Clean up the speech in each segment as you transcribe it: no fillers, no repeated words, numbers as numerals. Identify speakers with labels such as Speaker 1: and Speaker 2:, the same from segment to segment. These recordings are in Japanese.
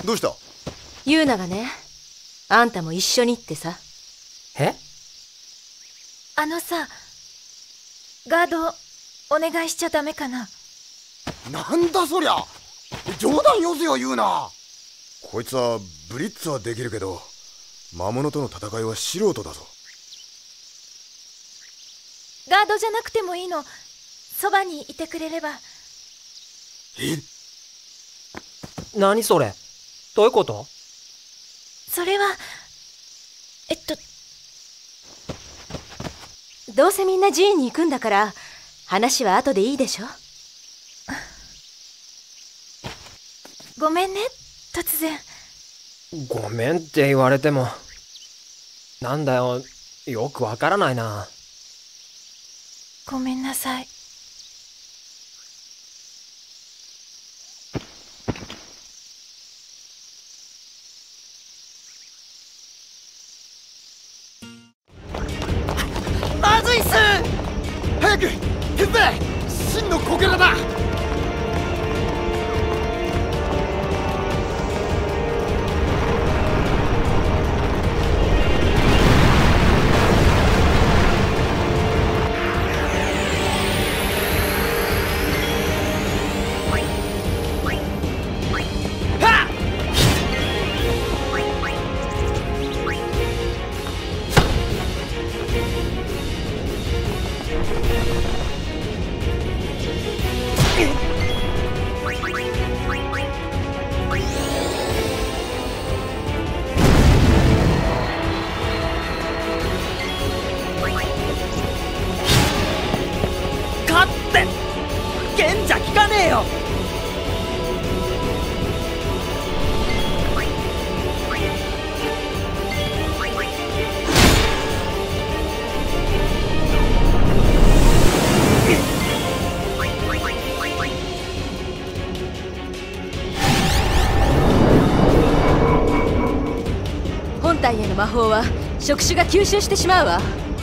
Speaker 1: どうした？
Speaker 2: ユーナがね、あんたも一緒にってさ。
Speaker 3: え？
Speaker 4: あのさ、ガードお願いしちゃダメかな。
Speaker 1: なんだそりゃ、冗談よせよ言うな。こいつはブリッツはできるけど魔物との戦いは素人だぞ。
Speaker 4: ガードじゃなくてもいいの、そばにいてくれれば。
Speaker 1: え？
Speaker 3: 何それ？どういうこと？
Speaker 4: それは
Speaker 2: どうせみんな寺院に行くんだから話は後でいいでしょ。
Speaker 4: ごめんね、突然。
Speaker 3: ごめんって言われても。なんだよ、よくわからないな。
Speaker 4: ごめんなさい。
Speaker 1: まずいっす。早く手伝え。真のこけらだ。
Speaker 3: 剣じゃ効かねえよ。
Speaker 2: 本体への魔法は触手が吸収してしまうわ。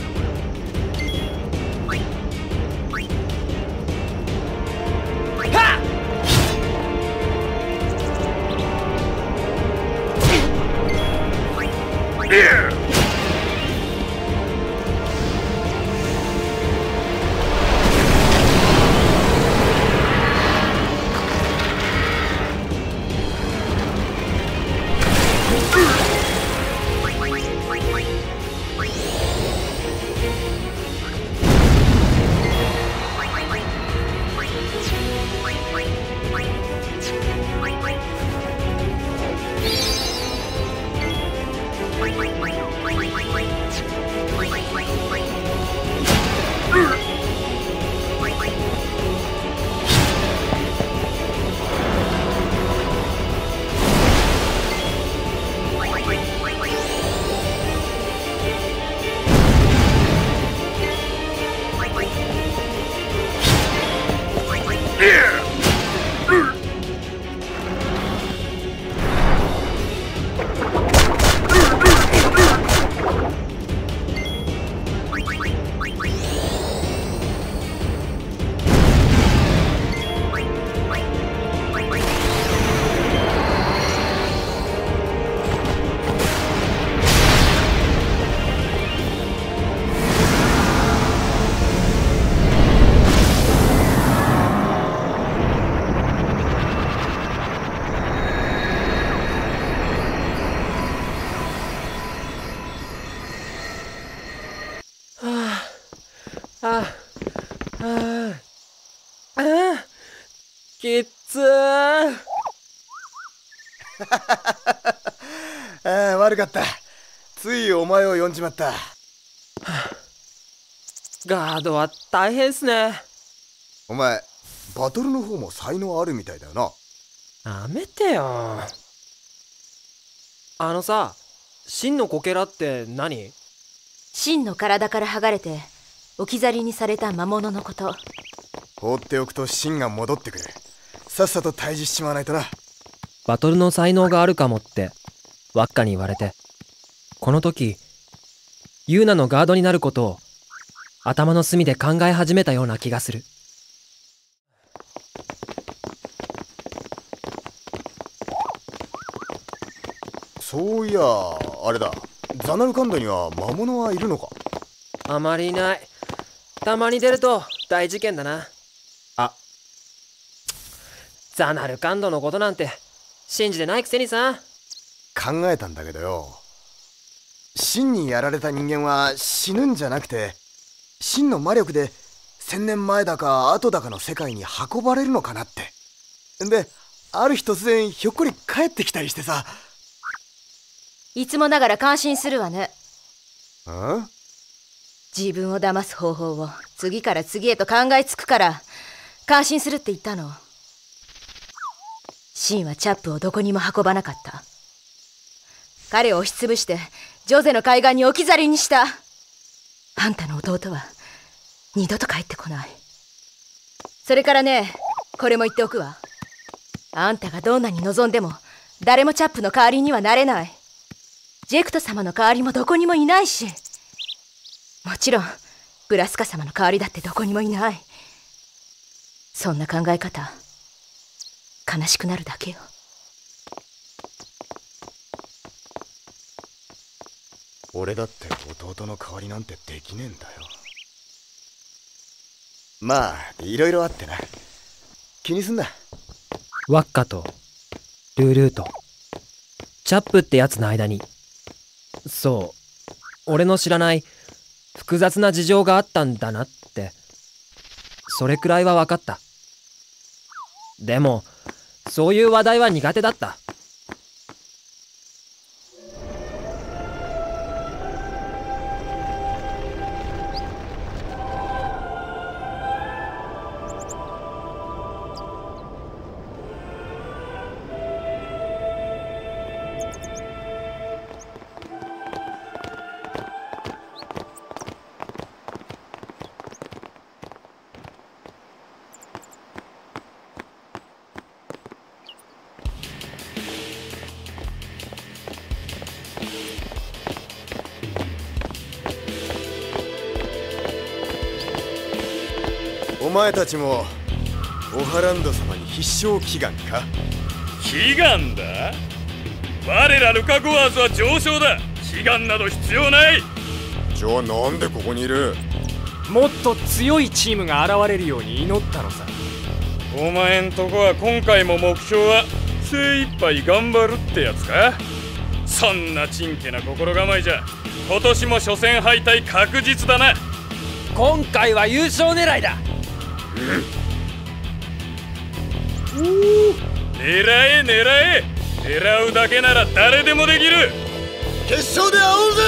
Speaker 3: きっつー。
Speaker 1: 悪かった。ついお前を呼んじまった。
Speaker 3: ガードは大変っすね。
Speaker 1: お前バトルの方も才能あるみたいだよな。
Speaker 3: やめてよ。あのさ、真のこけらって何？
Speaker 2: 真の体から剥がれて置き去りにされた魔物のこと。
Speaker 1: 放っておくと真が戻ってくる。さっさと退治しちまわないとな。
Speaker 3: バトルの才能があるかもってワッカに言われて、この時ユーナのガードになることを頭の隅で考え始めたような気がする。
Speaker 1: そういやあれだ、ザナルカンドには魔物はいるのか？
Speaker 3: あまりいない。たまに出ると大事件だな。あ、ザナルカンドのことなんて信じてないくせにさ。
Speaker 1: 考えたんだけどよ、神にやられた人間は死ぬんじゃなくて、神の魔力で1000年前だか後だかの世界に運ばれるのかなって。で、ある日突然ひょっこり帰ってきたりしてさ。
Speaker 2: いつもながら感心するわね。
Speaker 1: ん？
Speaker 2: 自分を騙す方法を次から次へと考えつくから感心するって言ったの。シンはチャップをどこにも運ばなかった。彼を押しつぶしてジョゼの海岸に置き去りにした。あんたの弟は二度と帰ってこない。それからね、これも言っておくわ。あんたがどんなに望んでも誰もチャップの代わりにはなれない。ジェクト様の代わりもどこにもいないし、もちろんブラスカ様の代わりだってどこにもいない。そんな考え方悲しくなるだけよ。
Speaker 1: 俺だって弟の代わりなんてできねえんだよ。まあいろいろあってな、気にすんな。
Speaker 3: ワッカとルールーとチャップってやつの間に、そう俺の知らない複雑な事情があったんだなって、それくらいは分かった。でもそういう話題は苦手だった。
Speaker 1: お前たちもオハランド様に必勝祈願か？
Speaker 5: 祈願だ？我らルカゴアーズは上昇だ。祈願など必要ない。
Speaker 1: じゃあなんでここにいる？
Speaker 6: もっと強いチームが現れるように祈ったのさ。
Speaker 5: お前んとこは今回も目標は精一杯頑張るってやつか？そんなちんけな心構えじゃ今年も初戦敗退確実だな。
Speaker 6: 今回は優勝狙いだ。
Speaker 5: 狙え狙え、狙うだけなら誰でもできる。
Speaker 1: 決勝で会おうぜ。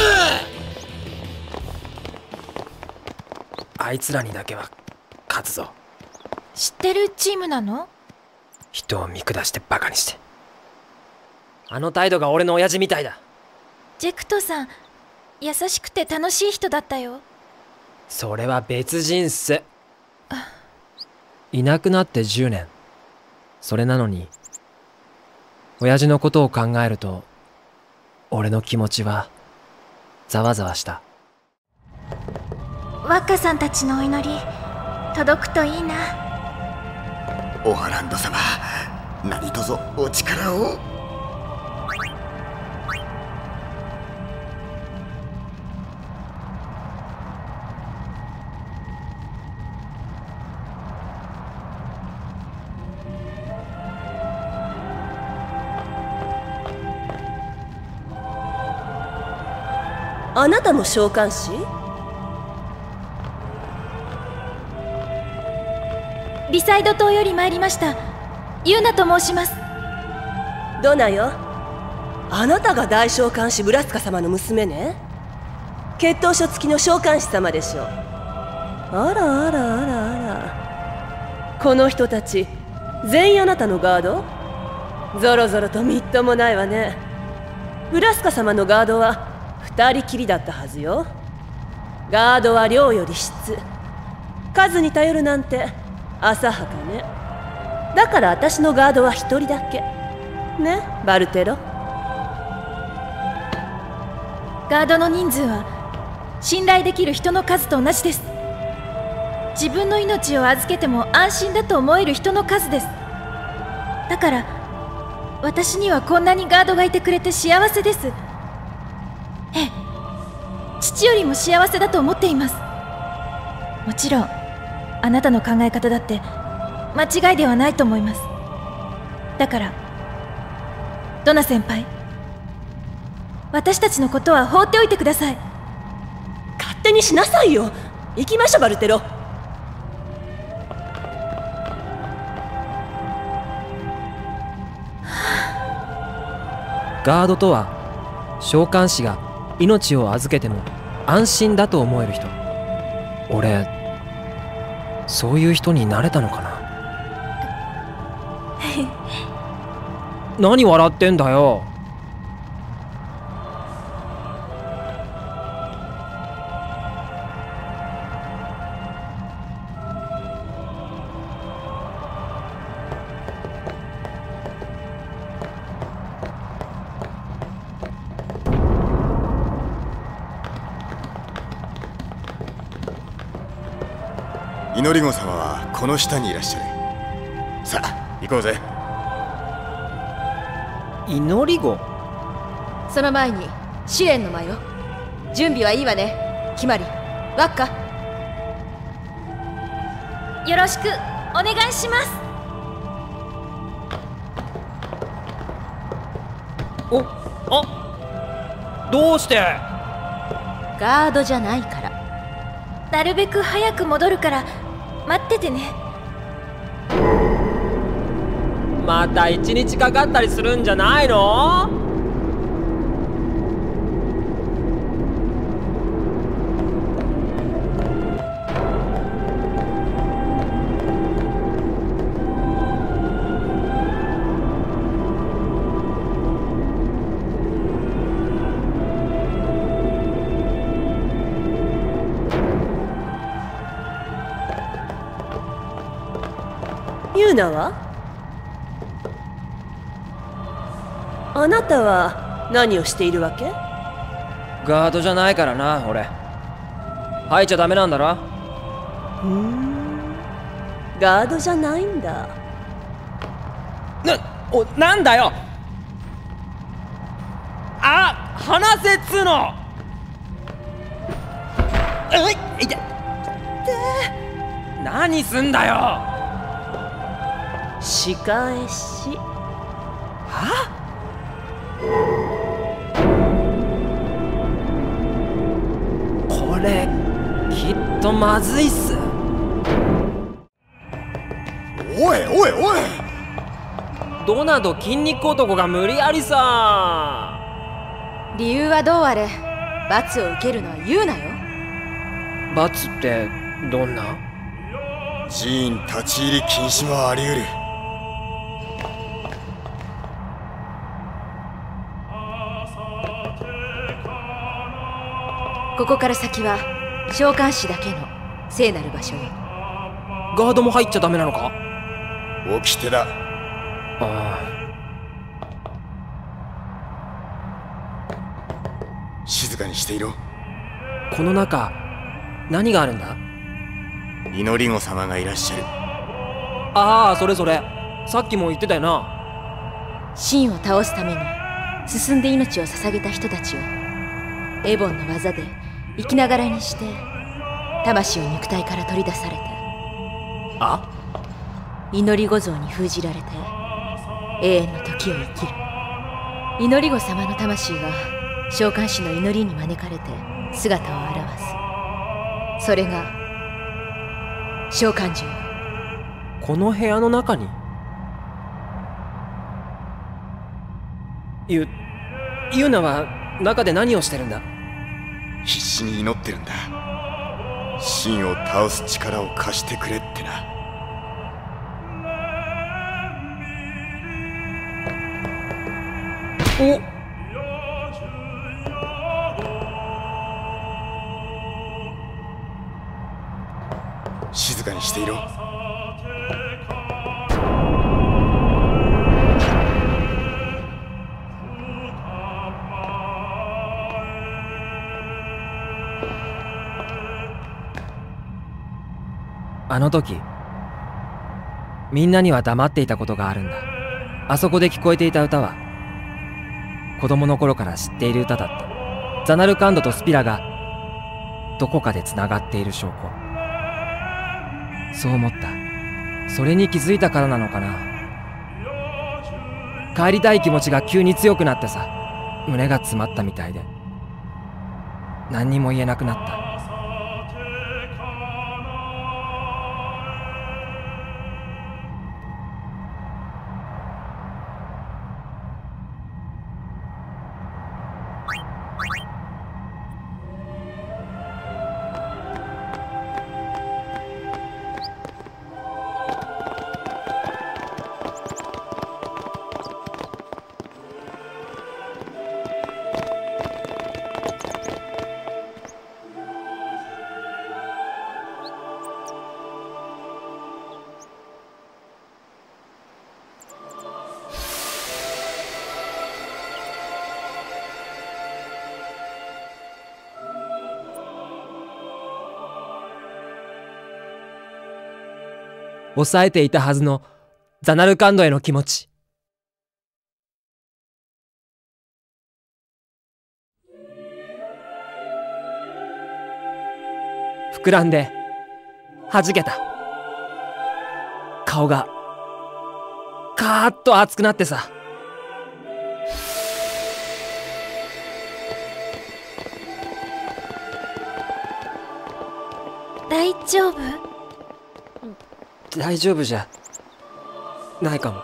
Speaker 3: あいつらにだけは勝つぞ。
Speaker 4: 知ってるチームなの？
Speaker 3: 人を見下してバカにして。あの態度が俺の親父みたいだ。
Speaker 4: ジェクトさん、優しくて楽しい人だったよ。
Speaker 3: それは別人っす。いなくなって10年。それなのに親父のことを考えると俺の気持ちはざわざわした。
Speaker 4: ワッカさんたちのお祈り届くといいな。
Speaker 1: オハランド様、何卒お力を。
Speaker 7: あなたも召喚師？
Speaker 4: リサイド島より参りましたユーナと申します。
Speaker 7: ドナよ、あなたが大召喚師ブラスカ様の娘ね。血統書付きの召喚師様でしょう。あらあらあらあら、この人たち全員あなたのガード？ぞろぞろとみっともないわね。ブラスカ様のガードは2人きりだったはずよ。ガードは量より質、数に頼るなんて浅はかね。だから私のガードは1人だけね、バルテロ。
Speaker 4: ガードの人数は信頼できる人の数と同じです。自分の命を預けても安心だと思える人の数です。だから私にはこんなにガードがいてくれて幸せです。ええ、父よりも幸せだと思っています。もちろんあなたの考え方だって間違いではないと思います。だからドナ先輩、私たちのことは放っておいてください。
Speaker 7: 勝手にしなさいよ。行きましょうバルテロ。
Speaker 3: ガードとは召喚士が命を預けても安心だと思える人。俺そういう人になれたのかな。何笑ってんだよ。
Speaker 1: 祈り子様はこの下にいらっしゃる。さあ行こうぜ。
Speaker 3: 祈り子？
Speaker 2: その前に試練の間よ。準備はいいわね。決まり、ワッカ。
Speaker 4: よろしくお願いします。
Speaker 3: どうして？
Speaker 2: ガードじゃないから。
Speaker 4: なるべく早く戻るから待っててね。
Speaker 3: また1日かかったりするんじゃないの？
Speaker 7: ユーナは？あなたは何をしているわけ？
Speaker 3: ガードじゃないからな、俺。入っちゃダメなんだろ。
Speaker 7: ガードじゃないんだ。
Speaker 3: なんだよ。話せっつーの。いて。何すんだよ。
Speaker 7: 仕返し。
Speaker 3: は？これきっとまずいっす。
Speaker 1: おいおいおい、
Speaker 3: ドナド筋肉男が無理やりさ。
Speaker 2: 理由はどうあれ罰を受けるのは言うなよ。
Speaker 3: 罰ってどんな？
Speaker 1: 寺院立ち入り禁止はあり得る。
Speaker 2: ここから先は召喚士だけの聖なる場所よ。
Speaker 3: ガードも入っちゃダメなのか？
Speaker 1: 掟だ。静かにしていろ。
Speaker 3: この中何があるんだ？
Speaker 1: 祈り子様がいらっしゃる。
Speaker 3: それさっきも言ってたよな。
Speaker 2: 神を倒すために進んで命を捧げた人たちをエボンの技で生きながらにして魂を肉体から取り出されて、祈り子像に封じられて永遠の時を生きる。祈り子様の魂が召喚師の祈りに招かれて姿を現す。それが召喚獣よ。
Speaker 3: この部屋の中に？ユナは中で何をしてるんだ？
Speaker 1: 必死に祈ってるんだ。神を倒す力を貸してくれってな。静かにしていろ。
Speaker 3: あの時みんなには黙っていたことがあるんだ。 あそこで聞こえていた歌は子供の頃から知っている歌だった。ザナルカンドとスピラがどこかでつながっている証拠。そう思った。それに気づいたからなのかな。帰りたい気持ちが急に強くなってさ、胸が詰まったみたいで何にも言えなくなった。抑えていたはずのザナルカンドへの気持ち。膨らんで弾けた。顔がカーッと熱くなってさ。
Speaker 4: 大丈夫？
Speaker 3: 大丈夫じゃないかも。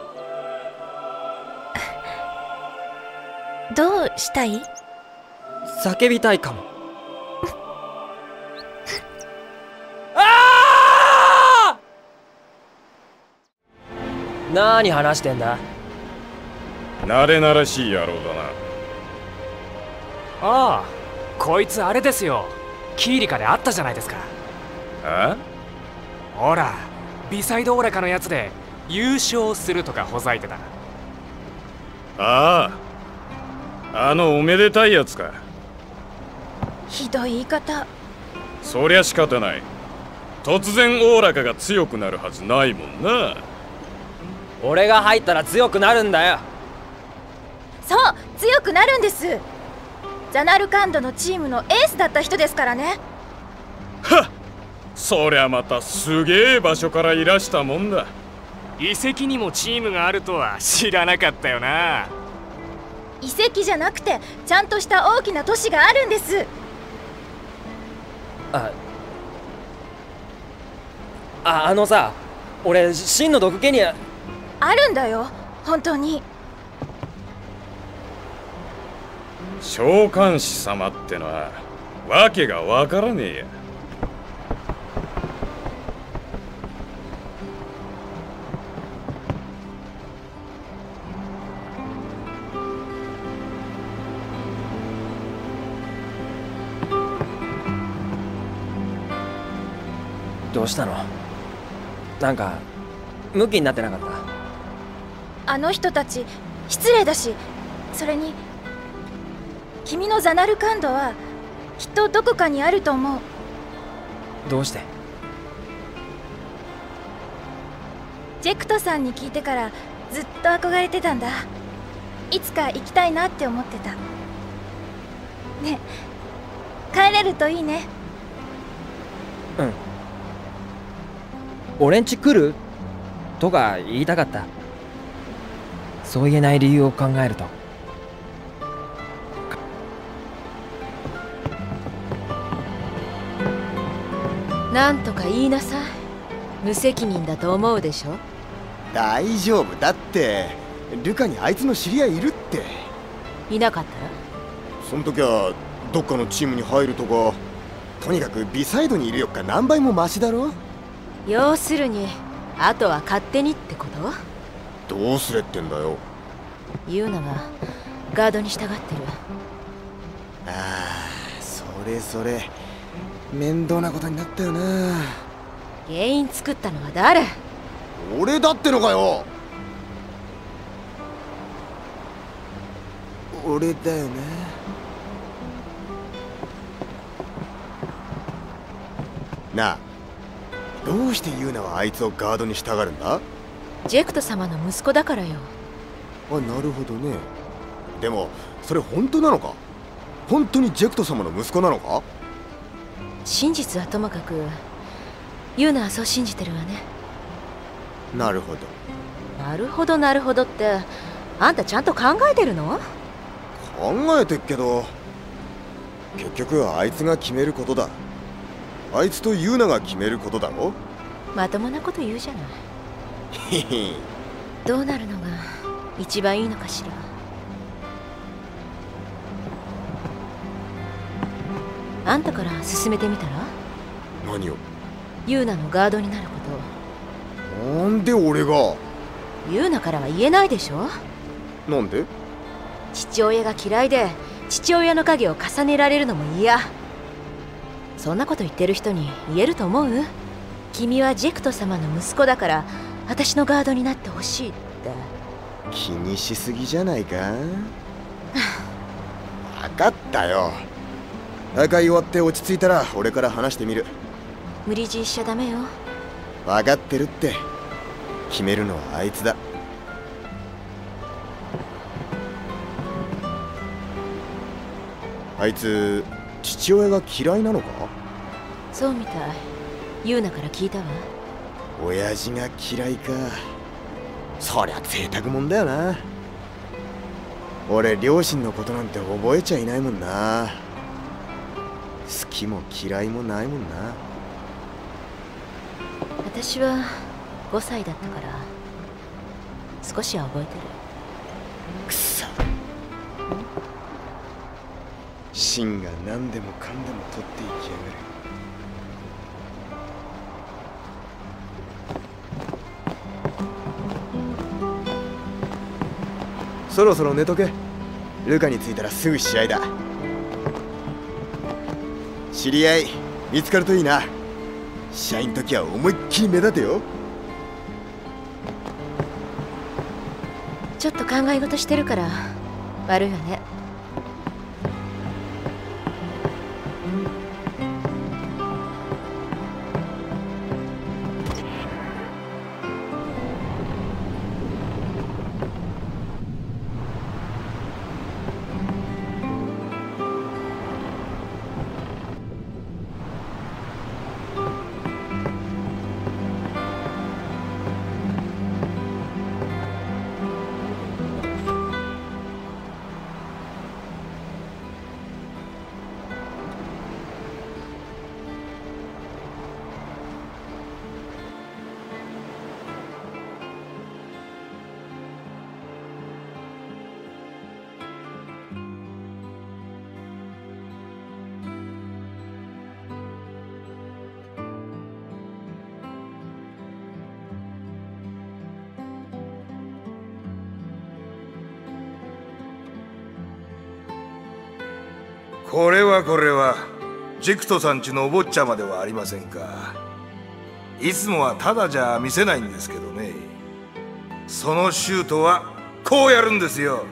Speaker 4: どうしたい？
Speaker 3: 叫びたいかも。ああ！何話してんだ？
Speaker 5: 慣れ慣らしい野郎だな。
Speaker 6: ああ、こいつあれですよ。キーリカで会ったじゃないですか。
Speaker 5: あ？
Speaker 6: ほら、ビサイドオレカのやつで優勝するとかほざいてた。
Speaker 5: ああ、あのおめでたいやつか。
Speaker 4: ひどい言い方。
Speaker 5: そりゃ仕方ない。突然おおらかが強くなるはずないもんな。
Speaker 3: 俺が入ったら強くなるんだよ。
Speaker 4: そう、強くなるんです。ザナルカンドのチームのエースだった人ですからね。
Speaker 5: はっ、そりゃまたすげえ場所からいらしたもんだ。
Speaker 6: 遺跡にもチームがあるとは知らなかったよな。
Speaker 4: 遺跡じゃなくてちゃんとした大きな都市があるんです。
Speaker 3: あのさ、俺真の毒気に
Speaker 4: あるんだよ、本当に。
Speaker 5: 召喚師様ってのはわけがわからねえや。
Speaker 3: どうしたの？なんかムキになってなかった？
Speaker 4: あの人たち失礼だし、それに君のザナルカンドはきっとどこかにあると思う。
Speaker 3: どうして？
Speaker 4: ジェクトさんに聞いてからずっと憧れてたんだ。いつか行きたいなって思ってた。ねえ、帰れるといいね。
Speaker 3: うん。俺んち来る？とか言いたかった。そう言えない理由を考えると。
Speaker 2: なんとか言いなさい。無責任だと思うでしょ。
Speaker 1: 大丈夫だって。ルカにあいつの知り合いいるって。
Speaker 2: いなかったら？
Speaker 1: そん時はどっかのチームに入るとか、とにかくビサイドにいるよっか何倍もマシだろ。
Speaker 2: 要するにあとは勝手にってこと？
Speaker 1: どうすれってんだよ。
Speaker 2: ユーナはガードに従ってる。
Speaker 1: ああ、それ面倒なことになったよな。
Speaker 2: 原因作ったのは誰？
Speaker 1: 俺だってのかよ。俺だよね。なあ、どうしてユーナはあいつをガードに従うんだ？
Speaker 2: ジェクト様の息子だからよ。
Speaker 1: あ、なるほどね。でもそれ本当なのか？本当にジェクト様の息子なのか？
Speaker 2: 真実はともかくユーナはそう信じてるわね。
Speaker 1: なるほど。
Speaker 2: なるほどなるほどって、あんたちゃんと考えてるの？
Speaker 1: 考えてっけど、結局あいつが決めることだ。あいつとユーナが決めることだろ。
Speaker 2: まともなこと言うじゃない。
Speaker 1: へへ。
Speaker 2: どうなるのが一番いいのかしら。あんたから進めてみたら？
Speaker 1: 何を？
Speaker 2: ユーナのガードになるこ
Speaker 1: なんで俺が？
Speaker 2: と。ユーナからは言えないでしょ。
Speaker 1: なんで？
Speaker 2: 父親が嫌いで父親の影を重ねられるのも嫌。そんなこと言ってる人に言えると思う？君はジェクト様の息子だから私のガードになってほしいって。
Speaker 1: 気にしすぎじゃないか？分かったよ。大会終わって落ち着いたら俺から話してみる。
Speaker 2: 無理強いしちゃダメよ。
Speaker 1: 分かってるって。決めるのはあいつだ。あいつ父親が嫌いなのか？
Speaker 2: そうみたい。ユーナから聞いたわ。
Speaker 1: 親父が嫌いか。そりゃ贅沢もんだよな。俺両親のことなんて覚えちゃいないもんな。好きも嫌いもないもんな。
Speaker 2: 私は5歳だったから少しは覚えてる。
Speaker 1: くそ。シンが何でもかんでも取っていきやがる。そろそろ寝とけ。ルカに着いたらすぐ試合だ。知り合い見つかるといいな。試合の時は思いっきり目立てよ。
Speaker 2: ちょっと考え事してるから悪いわね。
Speaker 8: これはジェクトさんちのお坊ちゃまではありませんか。いつもはただじゃ見せないんですけどね。そのシュートはこうやるんですよ。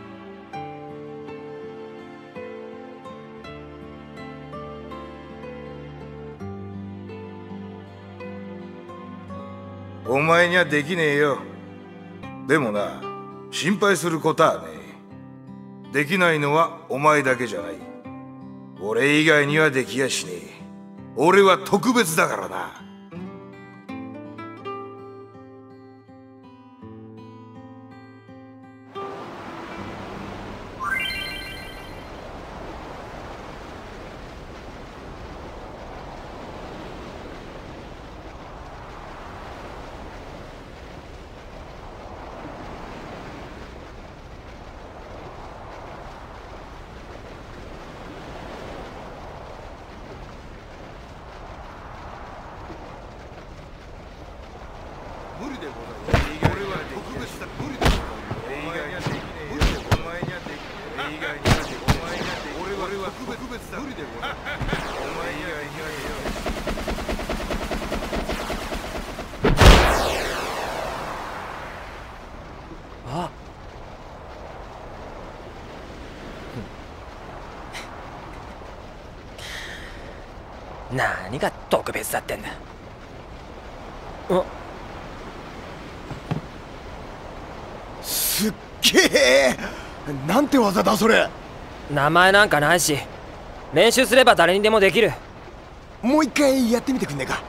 Speaker 8: お前にはできねえよ。でもな、心配することはねえ。できないのはお前だけじゃない。俺以外にはできやしねえ。俺は特別だからな。無理でございます。俺は特別だ。無理でございます。お前にはできねえ。無理でお前にはできねえ。以外にはできねえ。お前にはできねえ。俺は特別だ。無理でございます。お前以外にはできね
Speaker 3: え。あ、何が特別だってんだ。
Speaker 1: すっげげえ。なんて技だそれ。
Speaker 3: 名前なんかないし、練習すれば誰にでもできる。
Speaker 1: もう一回やってみてくんねえか。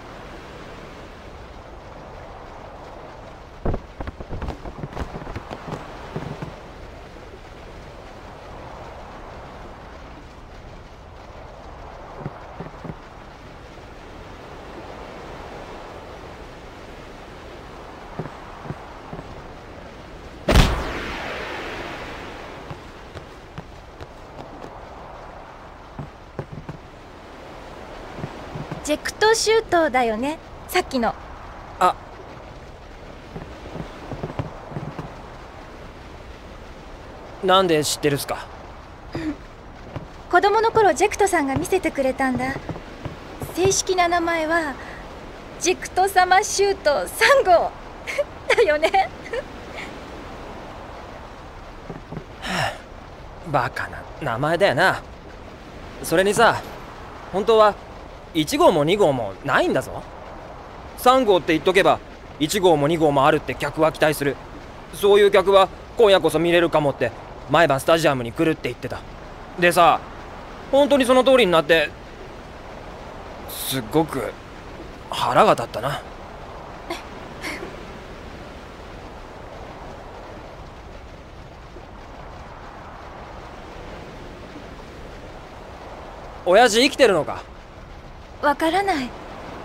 Speaker 4: ジェクトシュートだよね、さっきの。
Speaker 3: あ、なんで知ってるっすか？
Speaker 4: 子供の頃ジェクトさんが見せてくれたんだ。正式な名前はジェクト様シュート3号だよね。
Speaker 3: バカな名前だよな。それにさ、本当は1号も2号もないんだぞ。3号って言っとけば1号も2号もあるって客は期待する。そういう客は今夜こそ見れるかもって毎晩スタジアムに来るって言ってた。でさ、本当にその通りになって、すっごく腹が立ったな。親父生きてるのか？
Speaker 4: わからない。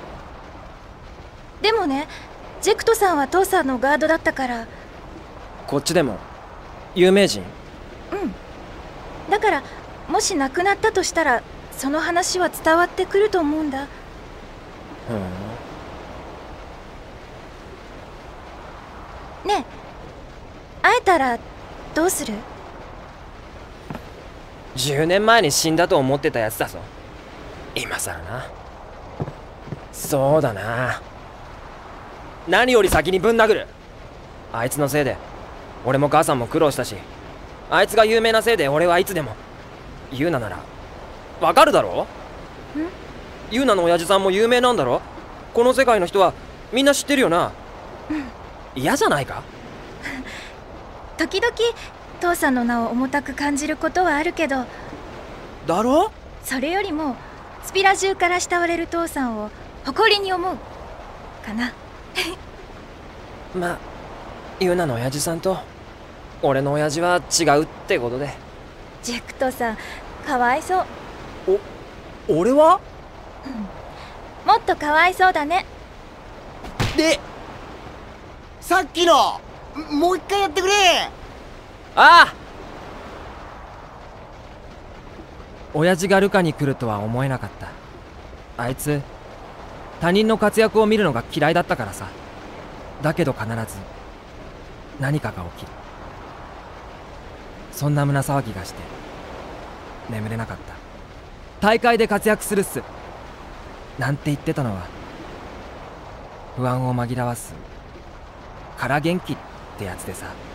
Speaker 4: でもね、ジェクトさんは父さんのガードだったから。
Speaker 3: こっちでも有名人？
Speaker 4: うん。だからもし亡くなったとしたらその話は伝わってくると思うんだ。ねえ、会えたらどうする
Speaker 3: ？10年前に死んだと思ってたやつだぞ。今さらな。そうだな。何より先にぶん殴る。あいつのせいで俺も母さんも苦労したし、あいつが有名なせいで俺はいつでも。ユウナならわかるだろ？ユウナの親父さんも有名なんだろ？この世界の人はみんな知ってるよな。嫌じゃないか？
Speaker 4: 時々父さんの名を重たく感じることはあるけど。
Speaker 3: だろ？
Speaker 4: それよりもスピラ中から慕われる父さんを誇りに思うかな。
Speaker 3: まあユウナの親父さんと俺の親父は違うってことで。
Speaker 4: ジェクトさんかわいそう。
Speaker 3: 俺は？
Speaker 4: もっとかわいそうだね。
Speaker 1: で、さっきのもう一回やってくれ。
Speaker 3: ああ。親父がルカに来るとは思えなかった。あいつ他人の活躍を見るのが嫌いだったからさ。だけど必ず何かが起きる。そんな胸騒ぎがして眠れなかった。大会で活躍するっすなんて言ってたのは不安を紛らわす空元気ってやつでさ。